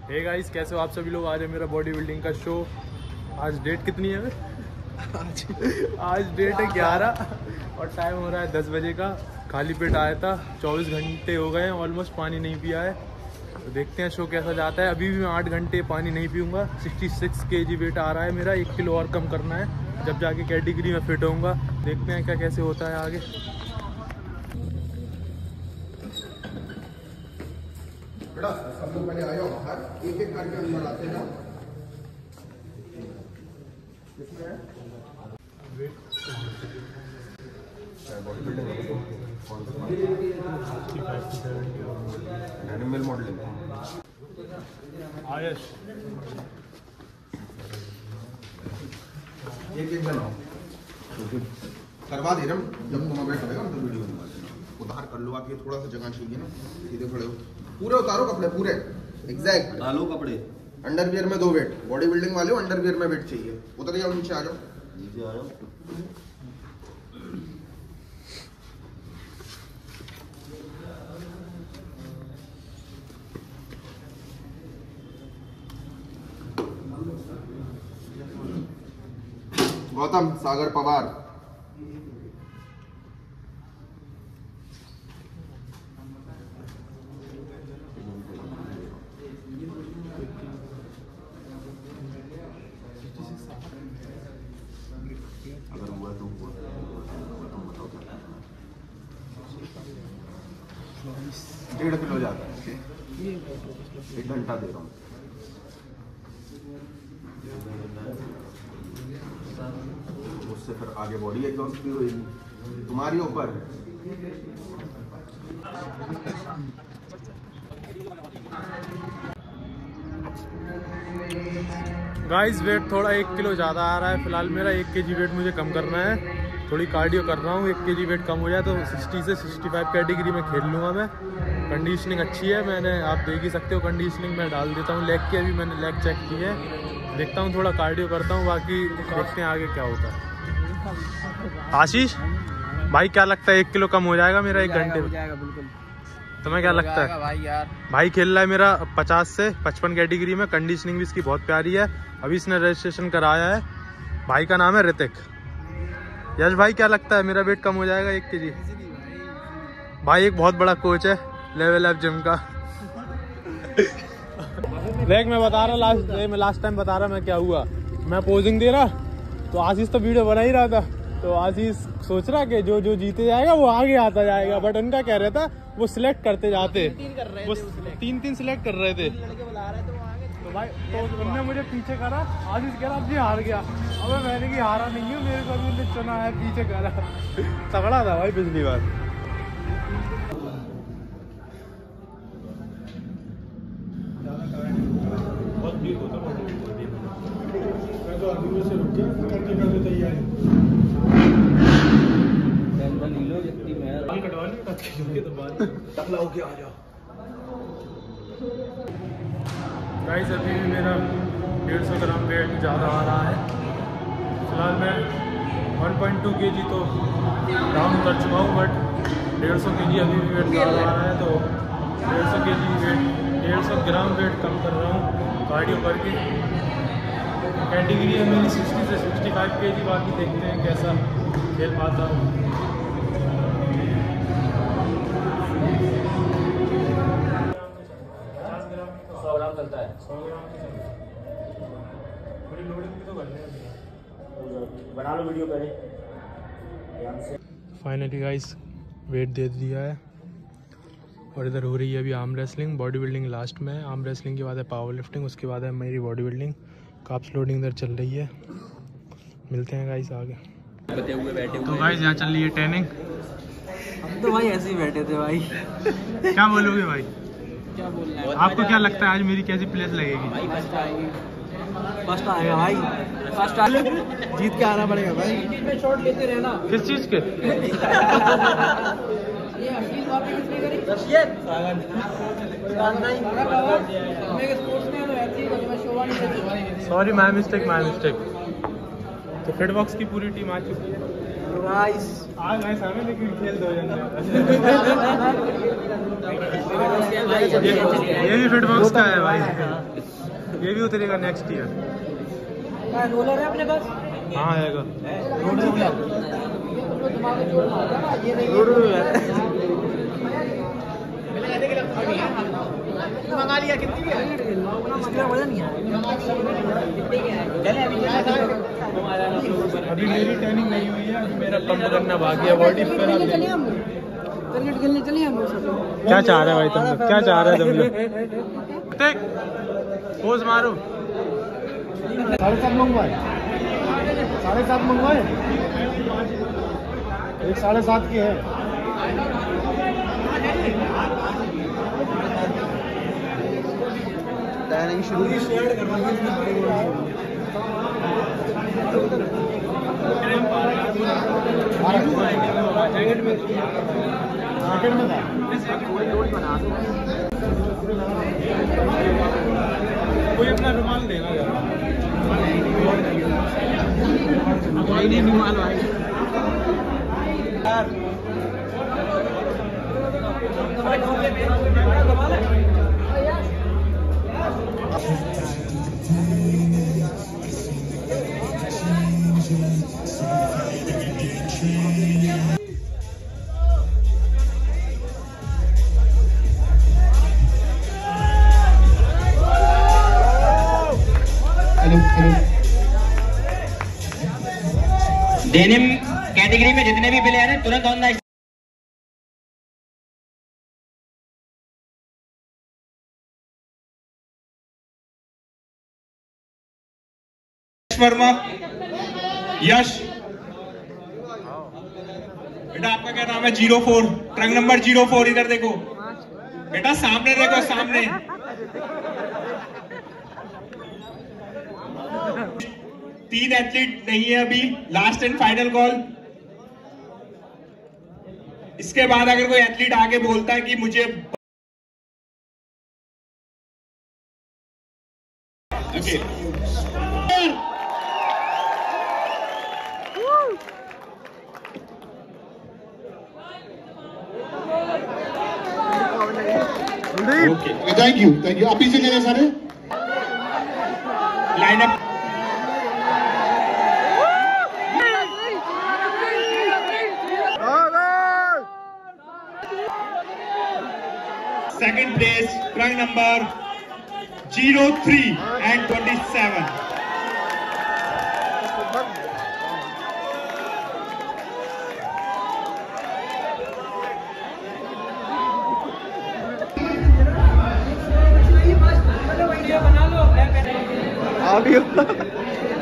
Hey guys, कैसे हो आप सभी लोग। आज है मेरा बॉडी बिल्डिंग का शो। आज डेट कितनी है आज डेट है 11 और टाइम हो रहा है 10 बजे का। खाली पेट आया था, 24 घंटे हो गए हैं ऑलमोस्ट, पानी नहीं पिया है। तो देखते हैं शो कैसा जाता है। अभी भी मैं 8 घंटे पानी नहीं पीऊँगा। 66 kg वेट आ रहा है मेरा, 1 किलो और कम करना है जब जाके कैटेगरी में फिट होऊंगा। देखते हैं क्या कैसे होता है आगे। सब लोग पहले आ जाओ बाहर, एक एक करके अंदर आते जाओ। एनिमल मॉडलिंग आयश एक एक बनाओ, करवा दे रहा हूँ। जब तुम बैठ रहेगा तो वीडियो बनवा देना। उधार कर लो, आके थोड़ा सा जगह चाहिए ना। सीधे खड़े हो, पूरे उतारो कपड़े पूरे एग्जैक्ट डालो कपड़े। अंडरवियर में 2 वेट, बॉडी बिल्डिंग वाले हो अंडरवियर में वेट चाहिए। उतर जाओ, नीचे आ जाओ, नीचे आ जाओ। गौतम सागर पवार। अगर हुआ तो हुआ, तुम बताओ क्या। 1.5 किलो जाता है, 1 घंटा दे रहा हूँ। उससे फिर आगे बॉडी एग्जॉस्ट भी होगी तुम्हारी ऊपर। गाइस, वेट थोड़ा 1 किलो ज़्यादा आ रहा है फिलहाल मेरा। 1 kg वेट मुझे कम करना है। थोड़ी कार्डियो कर रहा हूँ। 1 kg वेट कम हो जाए तो 60 से 65 कैटेगरी में खेल लूँगा मैं। कंडीशनिंग अच्छी है, मैंने आप देख ही सकते हो कंडीशनिंग मैं डाल देता हूँ। लेग की अभी मैंने लेग चेक की है। देखता हूँ, थोड़ा कार्डियो करता हूँ, बाकी देखते हैं आगे क्या होता है। आशीष भाई, क्या लगता है 1 किलो कम हो जाएगा मेरा 1 घंटे में? बिल्कुल। तुम्हें क्या लगता है? भाई यार, भाई खेल रहा है मेरा 50 से 55 कैटेगरी में। कंडीशनिंग भी इसकी बहुत प्यारी है। अभी इसने रजिस्ट्रेशन कराया है। भाई का नाम है ऋतिक। यश भाई, क्या लगता है मेरा वेट कम हो जाएगा 1 kg? भाई एक बहुत बड़ा कोच है लेवल अप जिम का। देख, मैं बता रहा लास्ट टाइम बता रहा मैं क्या हुआ। मैं पोजिंग दे रहा तो आशीष तो वीडियो बना ही रहा था। तो आशीष सोच रहा कि जो जो जीते जाएगा वो आगे आता जाएगा, बट उनका कह रहा था वो सिलेक्ट करते जाते। वो 3 सिलेक्ट कर रहे थे। तो भाई तो उनने मुझे पीछे करा। आशीष कह रहा अब ये हार गया। अब मैंने कि हारा नहीं हूँ, मेरे को भी उन्होंने चुना है, पीछे करा। तगड़ा था भाई पिछली बार। बहुत भीड़ होता है। गाइस, अभी भी मेरा 150 ग्राम वेट ज़्यादा आ रहा है। फिलहाल मैं 1.2 kg तो डाउन कर चुका हूँ, बट 150 kg अभी भी वेट ज़्यादा आ रहा है। तो 150 kg वेट 150 ग्राम वेट कम कर रहा हूँ कार्डियो करके। कैटेगरी है मेरी 60 से 65 kg। बाकी देखते हैं कैसा खेल पाता हूँ। चलता है 100 ग्राम की थोड़ी लोडिंग भी तो करनी है। बना लो वीडियो पहले। फाइनली गाइस, वेट दे दिया है और इधर हो रही है अभी arm wrestling. Body building last में है। आर्म रेसलिंग के बाद है पावर लिफ्टिंग, उसके बाद है मेरी बॉडी बिल्डिंग। काप्स लोडिंग इधर चल रही है। मिलते हैं गाइस आगे। तो गाइस, यहाँ चल रही है ट्रेनिंग। हम तो भाई ऐसे ही बैठे थे भाई। क्या बोलोगे भाई? क्या बोल रहे हैं? आपको क्या लगता है आज मेरी कैसी प्लेस लगेगी? भाई फर्स्ट आएगी, फर्स्ट आएगा भाई, फर्स्ट आ जीत के आना पड़ेगा भाई। में शॉट लेते रहना। किस चीज़ के? ये अश्लील बातें किसने करी? Russian sorry, my mistake. तो फिटबॉक्स की पूरी टीम आ चुकी है। गाइस आज मैं सामने लेकिन खेल दो ये भी फिट बॉक्स का है भाई, ये भी उतरेगा नेक्स्ट ईयर। रोलर है अपने पास? हाँ आएगा मंगा लिया। कितनी की है? इसका वजन नहीं है। अभी मेरी ट्रेनिंग नहीं हुई है, अभी मेरा पंप करना बाकी है बॉडी पे। क्रिकेट खेलने चलिए हम लोग सब। क्या चाह रहे हो भाई तुम लोग, क्या चाह रहे हो तुम लोग? पोज मारो। 7.5 मंगवाए, 7.5 मंगवाए, एक 7.5 की है। ट्रेनिंग शुरू कोई अपना रुमाल देना रुमाल भाई डेनिम कैटेगरी में जितने भी प्लेयर हैं तुरंत ऑन द वर्मा। यश बेटा आपका क्या नाम है? 04 ट्रक नंबर 04। इधर देखो बेटा, सामने देखो, सामने। तीन एथलीट नहीं है अभी, लास्ट एंड फाइनल कॉल। इसके बाद अगर कोई एथलीट आगे बोलता है कि मुझे ओके थैंक यू आप पीछे चले सारे lineup. Second place truck number 03 and 27। Audio